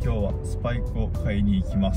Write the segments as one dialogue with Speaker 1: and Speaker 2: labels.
Speaker 1: 今日はスパイクを買いに行きます。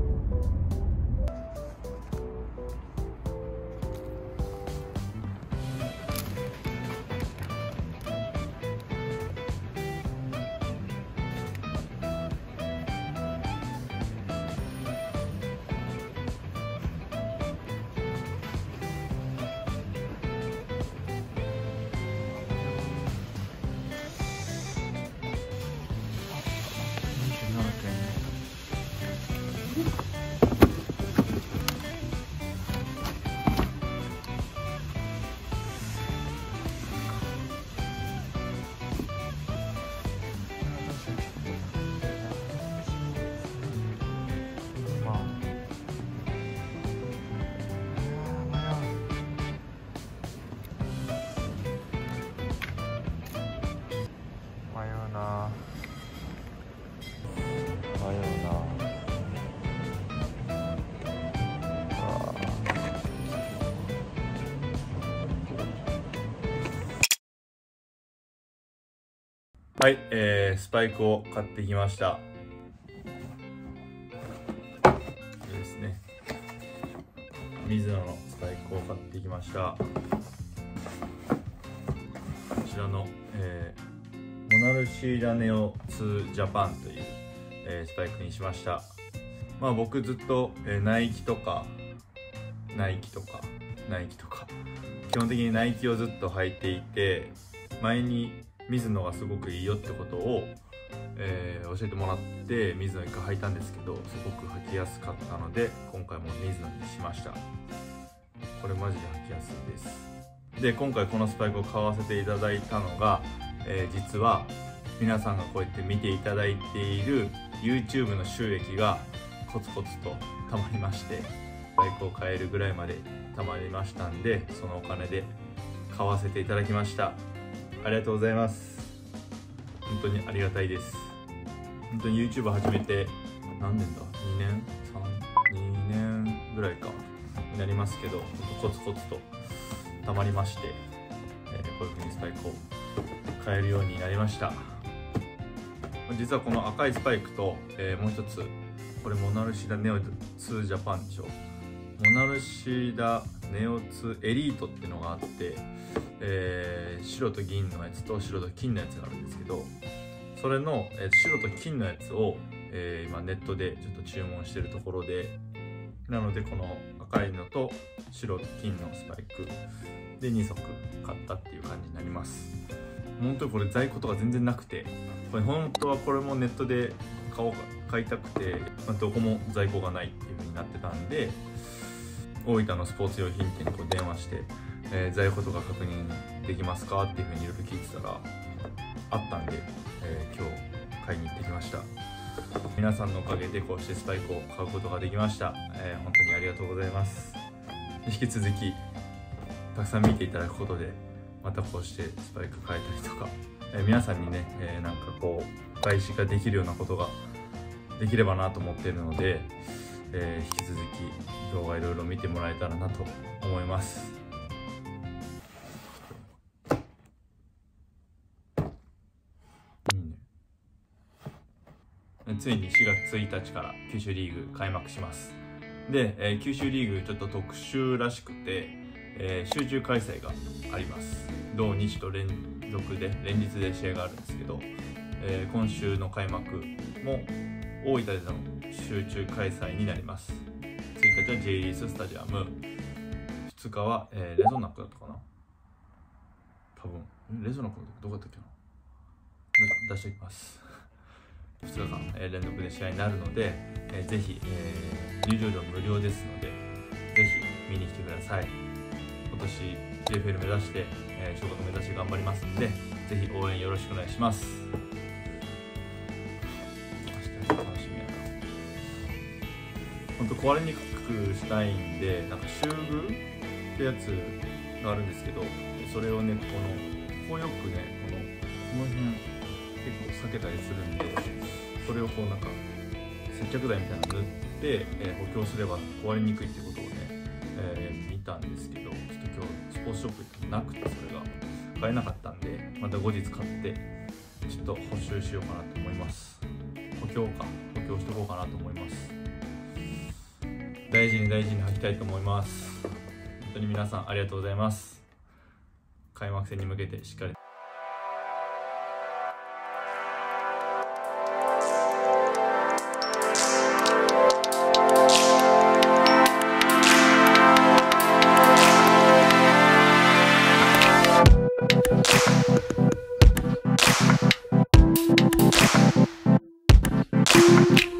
Speaker 1: はい、スパイクを買ってきました。いいですね。ミズノのスパイクを買ってきました。こちらの、モナルシーダネオ2ジャパンという、スパイクにしました。まあ僕ずっと、ナイキとか基本的にナイキをずっと履いていて、前にミズノがすごくいいよってことを、教えてもらってミズノ一回履いたんですけど、すごく履きやすかったので今回もミズノにしました。これマジで履きやすいです。で、今回このスパイクを買わせていただいたのが、実は皆さんがこうやって見ていただいている YouTube の収益がコツコツとたまりまして、スパイクを買えるぐらいまでたまりましたんで、そのお金で買わせていただきました。ありがとうございます。本当にありがたいです。本当に YouTube 始めて何年だ、2年ぐらいかになりますけど、コツコツとたまりまして、こういう風にスパイクを買えるようになりました。実はこの赤いスパイクと、もう一つ、これモナルシダネオ2ジャパンでしょ。モナルシダネオ2エリートっていうのがあって、白と銀のやつと白と金のやつがあるんですけど、それの、白と金のやつを、今ネットでちょっと注文してるところで、なのでこの赤いのと白と金のスパイクで2足買ったっていう感じになります。本当にこれ在庫とか全然なくて、これ本当はこれもネットで買いたくて、どこも在庫がないっていう風になってたんで、大分のスポーツ用品店にこう電話して、在庫とか確認できますかっていう風にいろいろ聞いてたらあったんで、今日買いに行ってきました。皆さんのおかげでこうしてスパイクを買うことができました。本当にありがとうございます。引き続きたくさん見ていただくことで、またこうしてスパイク買えたりとか、皆さんにね、なんかこう外資ができるようなことができればなと思っているので、引き続き動画いろいろ見てもらえたらなと思います。いいね。ついに4月1日から九州リーグ開幕します。で、九州リーグちょっと特殊らしくて、集中開催があります。土日と連日で試合があるんですけど、今週の開幕も大分での集中開催になります。1日は J リーススタジアム、2日は、レゾナックだったかな、多分レゾナックどこだったっけな、出しておきます2日間、連続で試合になるので、ぜひ、入場料無料ですので、ぜひ見に来てください。今年 JFL 目指して、昇格目指して頑張りますので、ぜひ応援よろしくお願いします。明日楽しみやな。本当壊れにくくしたいんで、なんかシューグってやつがあるんですけど、それをね、こうよくね、この辺結構避けたりするんで、それをこうなんか接着剤みたいなの塗って、補強すれば壊れにくいってことをね、見たんですけど、ちょっと今日スポーツショップ行ってもなくて、それが買えなかったんで、また後日買ってちょっと補修しようかなと思います。補強していこうかなと思います。大事に履きたいと思います。本当に皆さんありがとうございます。開幕戦に向けてしっかり
Speaker 2: you